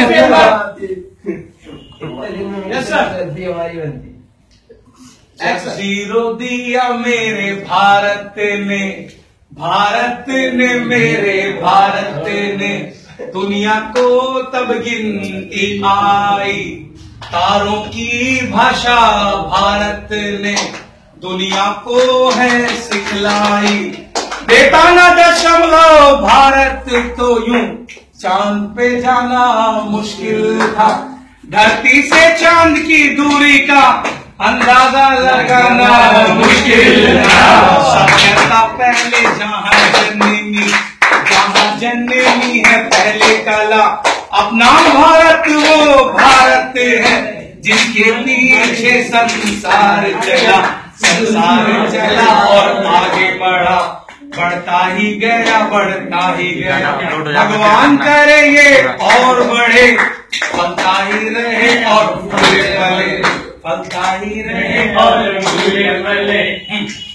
Zero दिया मेरे भारत ने मेरे भारत ने दुनिया को तब गिनती आई। तारों की भाषा भारत ने दुनिया को है सिखलाई। देता ना दशमलव भारत तो यूं चांद पे जाना मुश्किल था। धरती से चांद की दूरी का अंदाजा लगाना मुश्किल था। सभ्यता पहले जहां जन्मी है पहले कला। अपना भारत वो भारत है जिसके पीछे संसार चला और आगे बढ़ा। बढ़ता ही गया भगवान करे ये और बढ़े। फलता ही रहे और फूले फले।